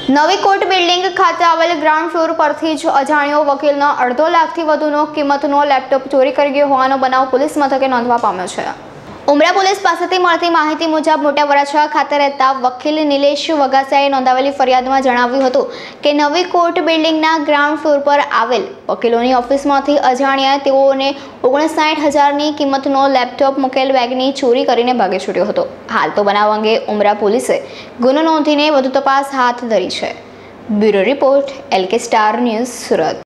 નવી court building ખાતે આવેલ ગ્રાઉન્ડ ફ્લોર પરથી જ અજાણ્યો વકીલનો 2.5 લાખથી વધુનો કિંમતનો લેપટોપ ચોરી કરી ગયો હોવાનો બનાવ પોલીસ મથકે નોંધવા પામ્યો છે। ઉમરા પોલીસ પાસેથી મળતી માહિતી મુજબ મોટા વરાછા ખાતે રહેતા વકીલ નિલેશ વગાસિયાએ નોંધાવેલી ફરિયાદમાં જણાવ્યું હતું કે નવી કોર્ટ બિલ્ડિંગના ગ્રાઉન્ડ ફ્લોર પર આવેલ વકીલોની ઓફિસમાંથી અજાણ્યાએ તેઓને 59,000ની કિંમતનો લેપટોપ મૂકેલ બેગની ચોરી કરીને ભાગી છૂટ્યો હતો। હાલ તો બનાવ અંગે ઉમરા પોલીસે ગુનો નોંધીને વધુ તપાસ હાથ ધરી છે। Bureau report LK Star News Surat.